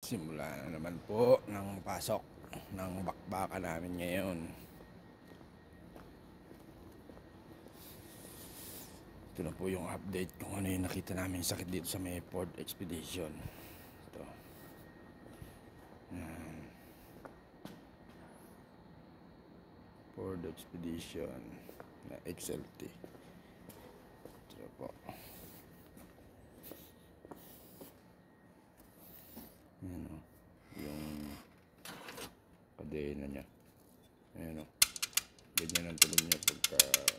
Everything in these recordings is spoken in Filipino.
Simula na naman po ng pasok ng bakbakan namin ngayon. Ito na po yung update kung ano yung nakita namin sakit dito sa may Ford Expedition. Ito. Ford Expedition na XLT. Ito po. Ayan o. Yung kadena niya. Ayan o. Ganyan ang tulog niya pagka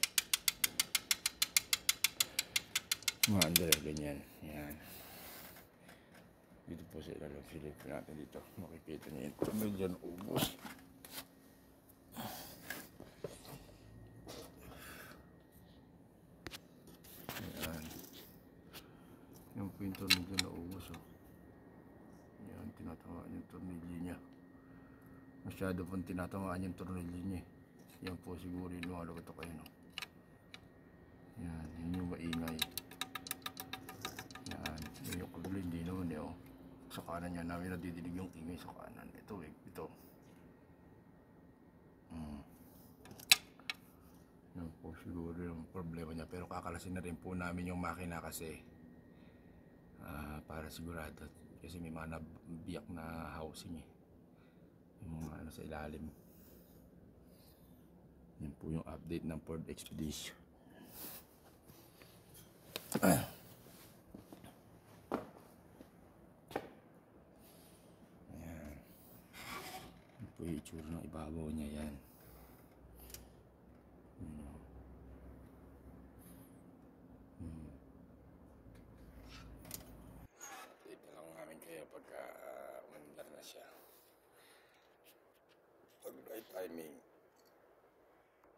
maandar, ganyan. Ayan. Dito po sa ilalim silip natin dito. Makikita niyo yung tunog dyan, ubos. Ayan. Yung po yung tunog dyan na ubos. Oh. Ayan, tinatamaan yung tornilyo niya. Masyado pong tinatamaan yung tornilyo niya. Yan po siguro yung lumalabot kayo. No? Yan, yun yung maingay. Yan, yun yung kabilo, hindi naman eh. Oh. Sa kanan niya namin nadidinig yung ingay sa kanan. Ito eh, ito. Yan po siguro yung problema niya. Pero kakalasin na rin po namin yung makina kasi para sigurado. Kasi may mga nabiyak na housing eh. Yung mga nasa ilalim. Yan po yung update ng Ford Expedition. Ayan po yung itsura ng ibabaw niya. Yan. Update na lang namin kayo pagka umandar na siya. Pag right timing.